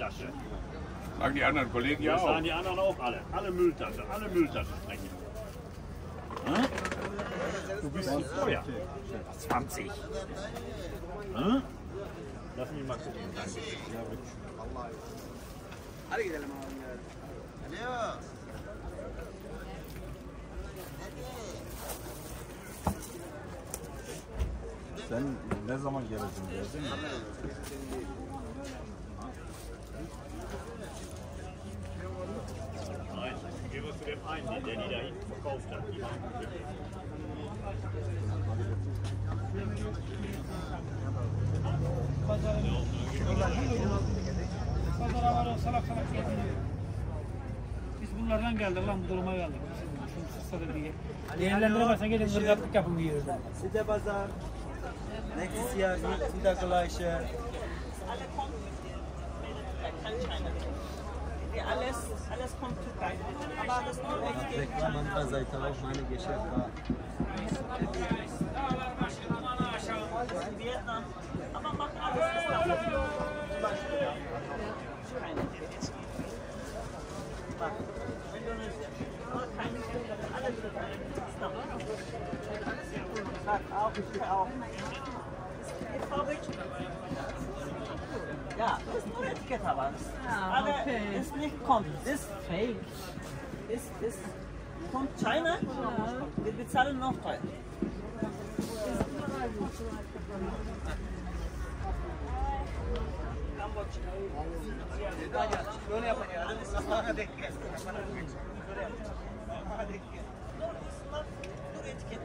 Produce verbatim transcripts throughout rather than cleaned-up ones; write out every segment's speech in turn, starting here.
Mülltasche. Sagen die anderen Kollegen ja Das auch. sagen die anderen auch alle. Alle Mülltasche, alle Mülltaschen sprechen. Hm? Du bist zu teuer. zwanzig. Hm? Lass mich mal gucken. Danke. Hadi gidelim abi. Alo. Sen ne zaman geleceksin geldin mi? Nein, gehen wir zu dem einen, der die da hinten verkauft hat. Die waren wirklich. Salak salak geldi. Biz bunlardan geldik lan bu duruma geldik. Şunu sıksa diye. Değerlendiremezsen gelin gırgaklık yapın bir yerde. Side Bazar. Nächstes Jahr wieder gleiche. Alles, alles kommt Türkei. Aber alles nur echt. Reklam andererseits auch meine Geschäfte. Vietnam. Aber macht alles das keine. Indonesien. Keine. Alles Sag auch, ich auch. Ist Fabrik. Ja, ist nur Etikett aber. Aber okay. ist nicht kommt. Ist fake. Ist, ist, kommt China. Wir bezahlen noch teuer. Böyle yapın ya. Bana denk gel. Nur Etikett.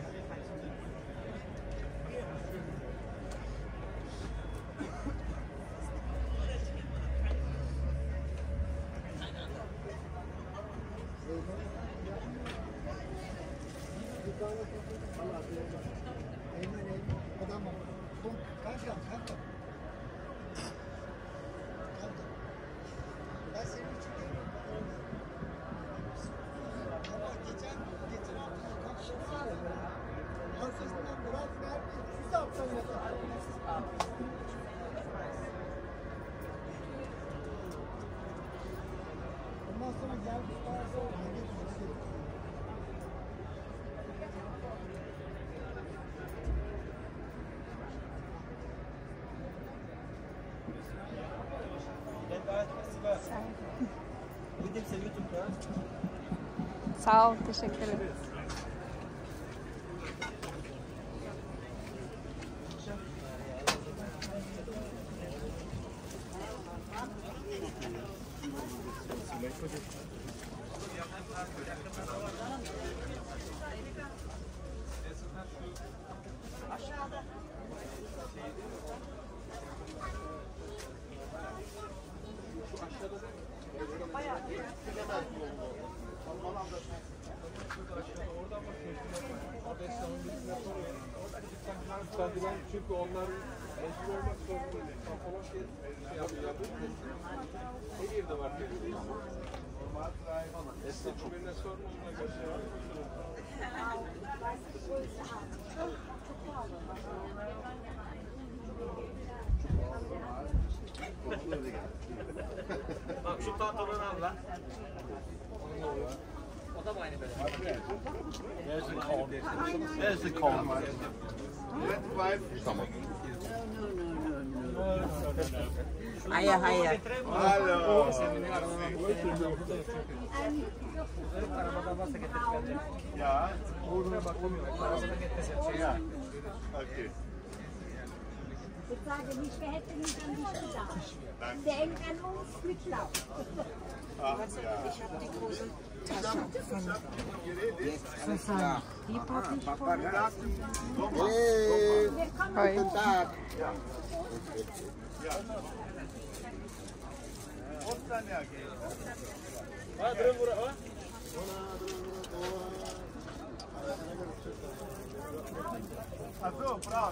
Sağ ol, teşekkür ederim. Çünkü onlar meşgul olmak zorunda. Kapalı şey yapıyor. Her yerde var. Normal Esnaf birine sorma ona göre. Bak şu pantolonu al lan. O da mı aynı böyle? There's the cone. There's the cone. Tamam. Hayır hayır. Hello. Arabada varsa getirip gelecek. Ya. Uğruna bakamıyorum. Arabada getirse. Ya. Okay. Ich sage nicht, wer hätte nicht an dich gedacht. Denk an uns mit Lauf. Ich habe die große Tasche gefunden. Susanne, die packe ich vor. Hey, guten Tag. Ha durun buraya. Ha. Ato, bravo.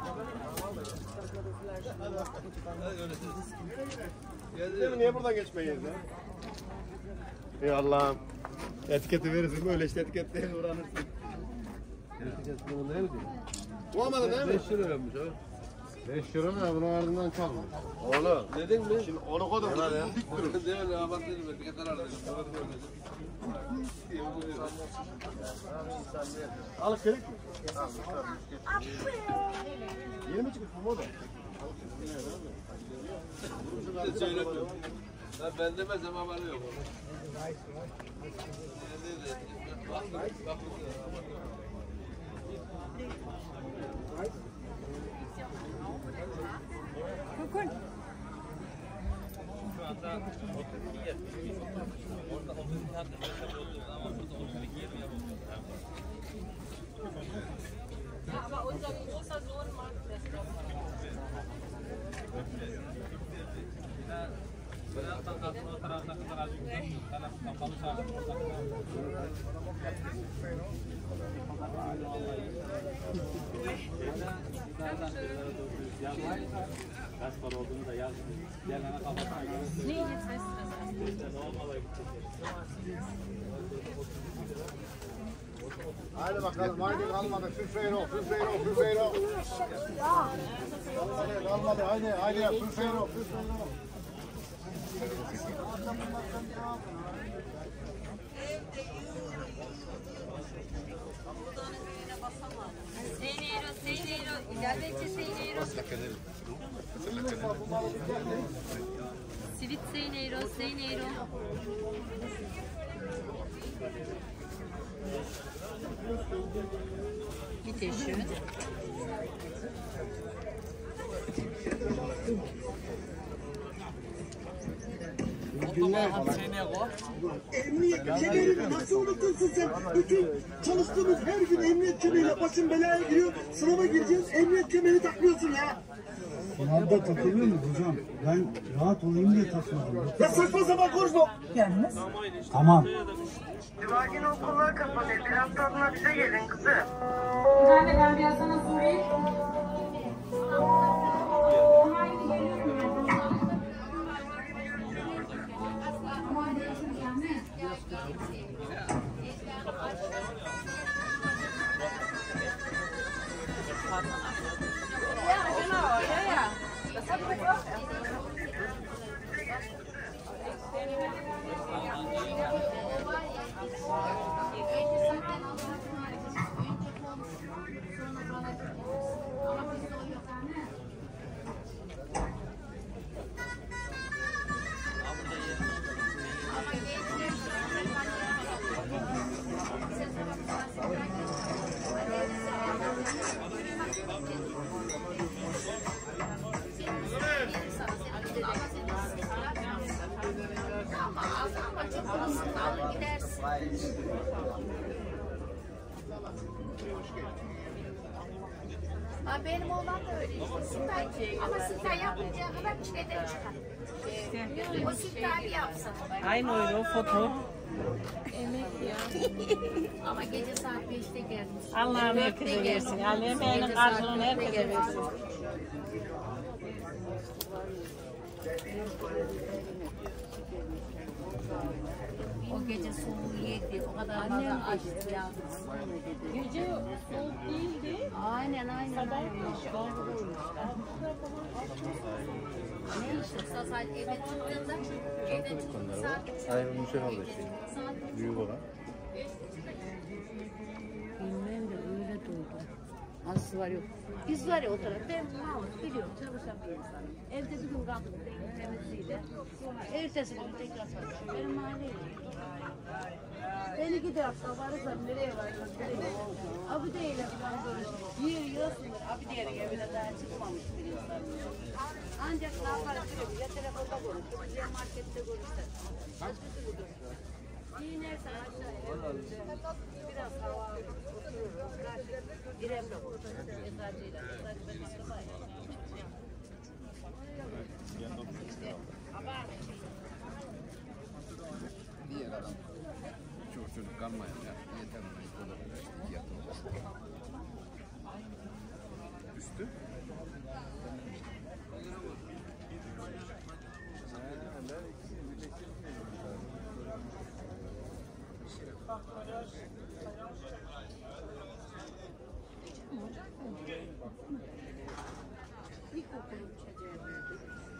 Değil niye buradan geçmeyiz ya? Ey Allah'ım. Etiketi verirsin böyle işte etiketleri uğranırsın. Etiket bulundu değil mi? Olmadı değil mi? beş lira vermiş abi. beş euro ne? Bunun ardından çalma. Oğlum. Dedin mi? Şimdi onu koydum. Dik durun. Değil mi? Abat dedim. Ne kadar dedim. Al gerek mi? Yeni mi çıkmış bu moda? Söylemiyorum. Ben demezsem haberi yok. Bak bak bak. Bakın. Aber unser großer Sohn macht das doch. Kaç para olduğunu da yazdım. Gelene kafasına göre. Nee, jetzt heißt es das. Haydi bakalım, haydi kalmadı. Fünf euro, fünf euro, fünf euro. Haydi kalmadı, haydi, haydi ya, fünf euro, fünf euro. cem euro, cem euro. İlaveci cem euro. Sivit cem euro, cem euro. Bitte schön. Emniyet kemerini nasıl unutursun sen? Bütün çalıştığımız her gün emniyet kemeriyle başın belaya giriyor. Sınava gireceğiz, emniyet kemerini takmıyorsun ya. Sınavda takılıyor mu hocam? Ben rahat olayım diye takmadım. Ya saçma sapan konuşma. Yalnız. Tamam. Civagin okulları kapanıyor. Biraz tadına bize gelin kızı. Bir tane ben biraz sana sorayım. Haydi geliyorum ya. Ama hadi yaşayacağım ne? Ja, genau. Ja, ja. Das habe ich auch. Aa, benim oğlan da öyle işte. Siftah, ama siftah yapmayacağı kadar çileden çıkar. O siftahı yapsın. Aynı öyle o foto. Emek ya. Ama gece saat beşte gelmiş. Allah'ın herkese versin. Yani emeğinin karşılığını herkese versin. O gece soğuğu yedi. O kadar fazla açtı ya. Gece soğuk değildi. Aynen aynen. Sabah aynen. Ne işte saat eve çıktığında evden çıktığında saat Aynen bu şey oldu şey. Büyük olan. bilmem de öyle duydum. Nasıl var yok. Biz var ya o tarafta ben Mahmut biliyorum çalışan bir insanım. Evde bir gün kalkıp temizliğiyle. Ertesi gün tekrar çalışıyorum. Benim mahalleyim. Beni gider kabarırsam nereye varacağız? Abi değil falan görüşürüz. Yer yiyorsunuz. Abi diyelim evine daha çıkmamış bir insan. Ancak ne yaparız biliyorum. Ya telefonda konuşuruz ya markette görüşürüz. Başka türlü görüşürüz. Giyinersen aşağıya. Biraz hava otururuz. İrem'le konuşuruz. Eczacıyla. Eczacıyla var ya. İşte haber. Diğer adam. Çok çocuk kalmayın ya. Yeter mi? O da böyle yatılmaz. Üstü. İlkokulu çocuğa verdik.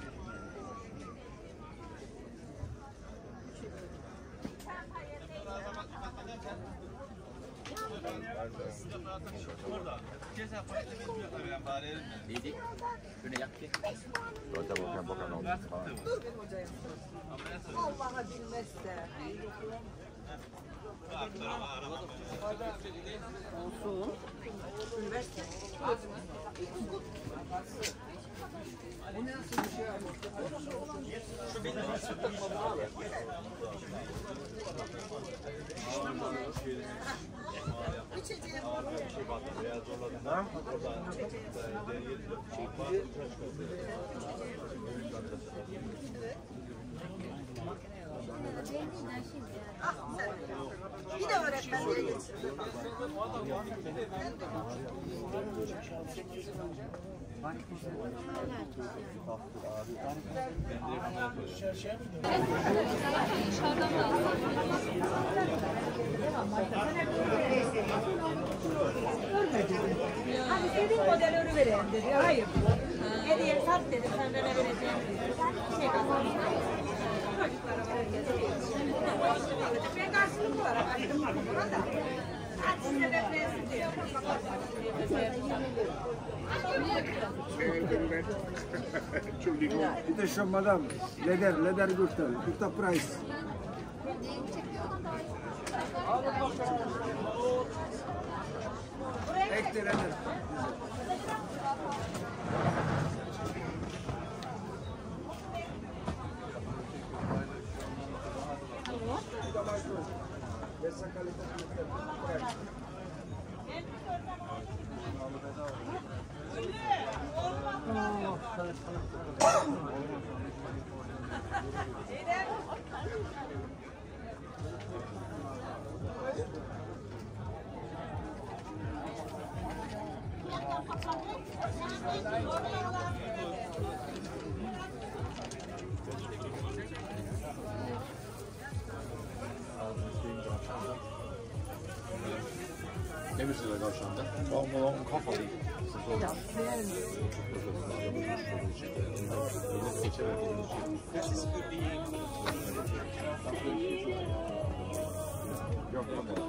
Neydi? Şöyle yak ki. Vallahi bilmezse. Olsun. Üniversite. Bu nasıl bir şey? Şu benim Bir de öğretmenliğe gitsin. Hani istediğin model örü vereyim dedi. Hayır. Hediye sat dedi. Senden ne vereceğim dedi. Şey kazandım. Çocuklara vereceğiz. Ben karşılıklı olarak açtım buna da. Hadi size de versin diyor. Bitte schon, Madame. Leder, Leder Gürtel. Gürtel Preis. Echte Leder. Ne mesela tavşanda? Balmalon kafalı. Yok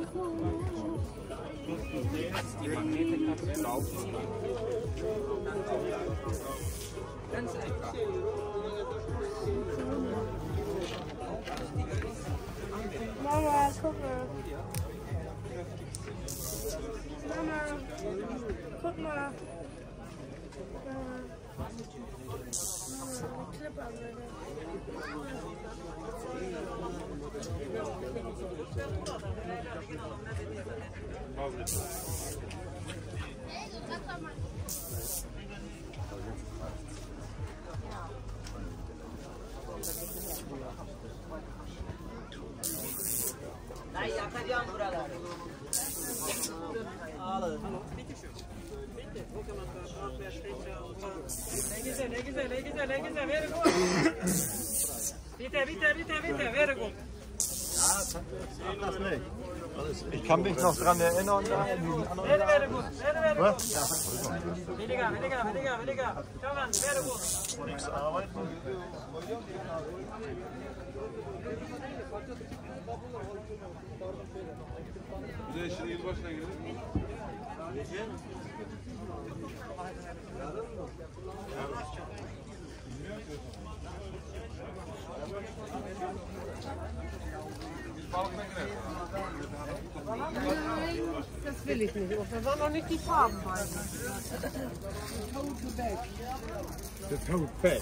Mama, guck mal. Mama, guck mal. Ben yakacağım buraları. Ağlı. Ne güzel, ne güzel, ne güzel, ne güzel. Very good. Bitte, bitte, bitte, bitte. Very good. Ich kann mich noch daran erinnern. Very, very good. Very, very good. Weniger, weniger, weniger, weniger. Komm an, very good. Nichts arbeiten. Bir de şimdi yılbaşına girelim. Nein, das will ich nicht. Wir sollen noch nicht die Farben weisen. Tote Bag. The tote bag.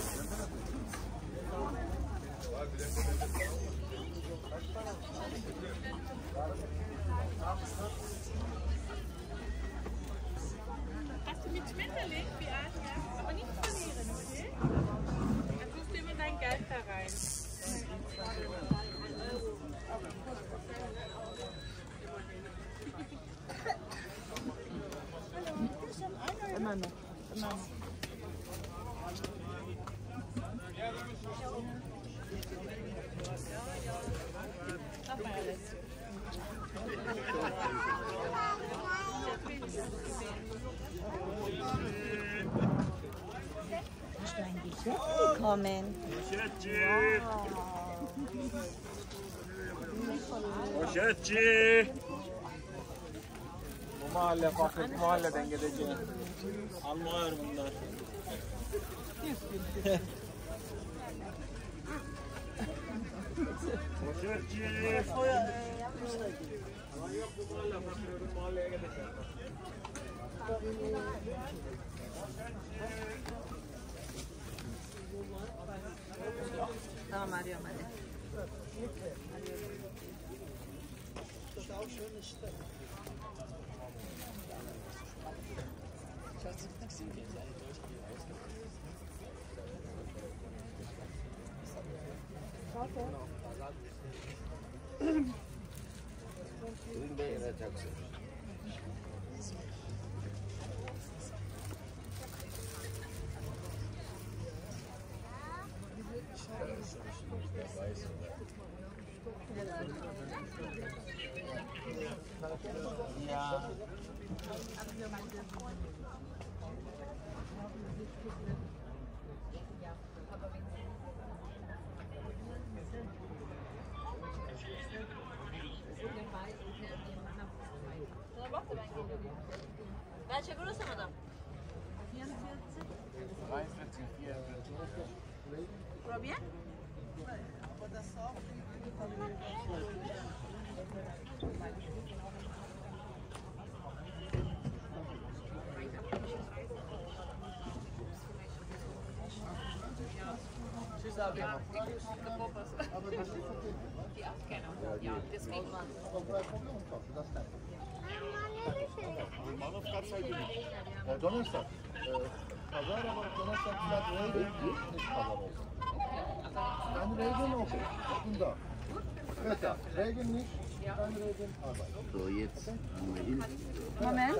Hast du mit Schmetterling? Wie alt? Ja. Aber nicht verlieren, okay? Dann tust du immer dein Geld da rein. Immer noch. Immer noch. Thank you. Kommen. Poşetçi. Poşetçi. Bu mahalle fakir, bu mahalleden gideceğim. Almıyor bunlar. Poşetçi. Yok bu mahalle fakir, bu mahalleye gideceğim. Tamam arıyorum hadi. Ja. Welche Größe, Madame? vierundvierzig, vierundvierzig. Probier? Tschüss, aber ja, die Abkennung. Ja, deswegen. Manavgat saygı. Donnerstag. Pazar ama Donnerstag biraz Regen nicht Pazar olsun. Dann Regen okay. Bunda. Wetter. Regen nicht. Dann Regen Arbeit. So, jetzt haben wir hin. Moment.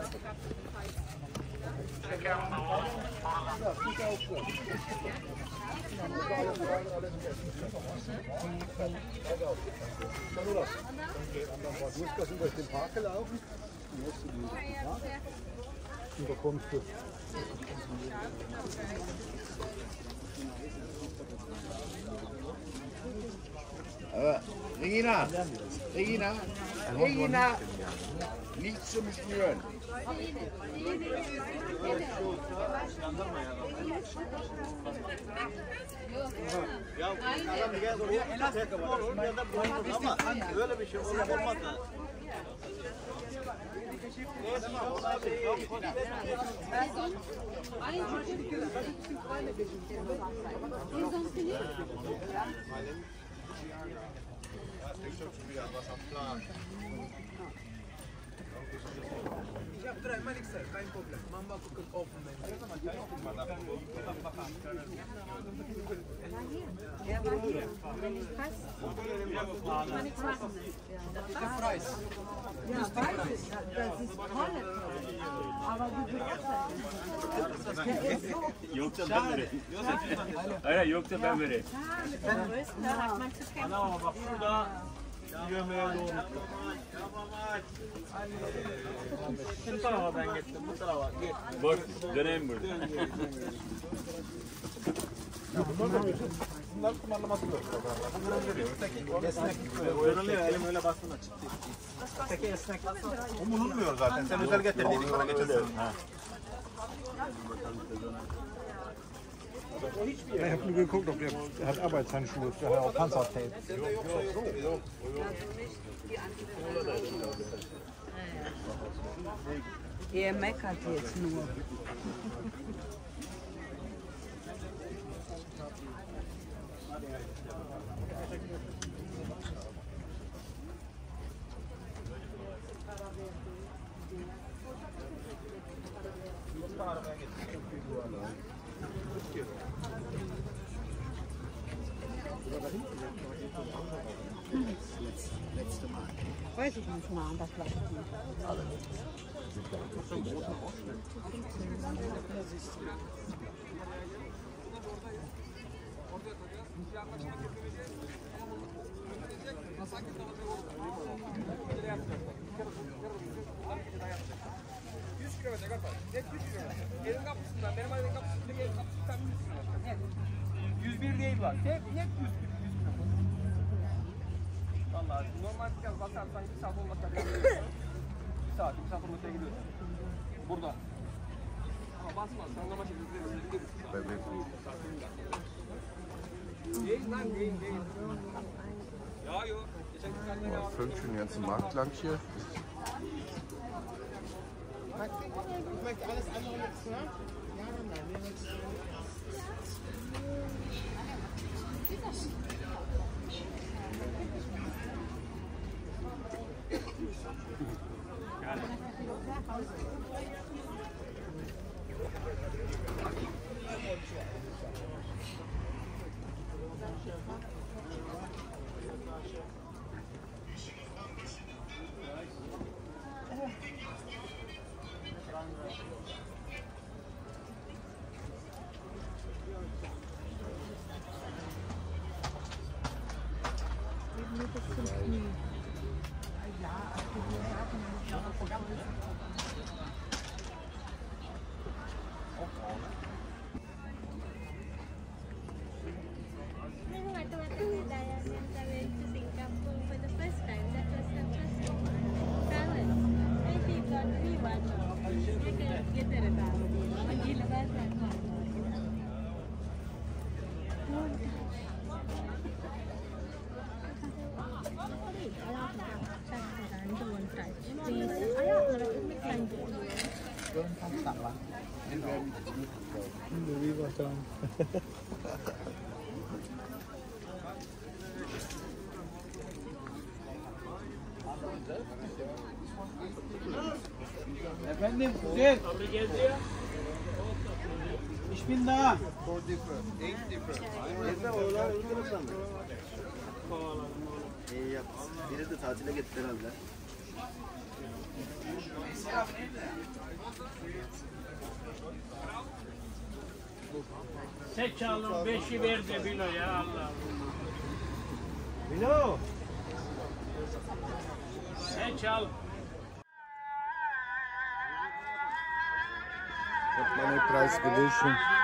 Ja, bitte auch so. Du musst das über den Park laufen. Und da kommst du. Aber Regina, Regina, Regina, nicht zum Schnüren. Ya adam gel oraya elastik olur ya da boynuz ama böyle bir şey olmaz. Ich habe dreimal gesagt, kein Problem. Mama guckt offen. Ja, war hier. Wenn ich passe, kann man nichts machen. Der Preis. Ja, weiß ich. Das ist toll. Aber die Bewertung. Yoksa ben vereyim. Hayır yoksa ben vereyim. Ana ama bak şurada yemeğe doğru. Şu tarafa ben gittim, bu tarafa git. Bak döneyim burada. Bunlar kumarlaması yok. Bunlar veriyor. Öteki esnek. Yoruluyor, elim öyle bastığında çıktı. Öteki esnek. O bulunmuyor zaten. Sen özel getirdin, ona geçiyorsun. Ich habe nur geguckt, ob er hat Arbeitshandschuhe, er hat auch Panzertape. Er meckert jetzt nur. Letzte Mal. Weiß ich nicht mal, das bleibt nicht. yüz kilometre kadar. Net yüz kilometre. Evin kapısından, benim evin kapısından, evin kapısından yüz kilometre. Net. yüz bir değil bak. Net, net yüz kilometre. Vallahi normal biraz basarsan bir saat olmasa bir saat, bir saat olmasa gidiyorsun. Burada. Ama basmaz, sallama şekilde gidiyoruz. Bebek bu. Değil lan, değil, değil. Ja, jo. Ich denke, ich kann Man filmt schon den ganzen Markt lang hier. Ich möchte alles andere jetzt, ne? Ja, nein, wir müssen. Efendim Kuzey. Abi geldi ya. Ich bin da. Four different, eight different. Evde oğlan öldürür sandım. İyi yaptın. Biri de tatile gitti herhalde. Seç alın beşi ver de Bilo ya Allah. Bilo. Seç al. Hat man den Preis gelöscht.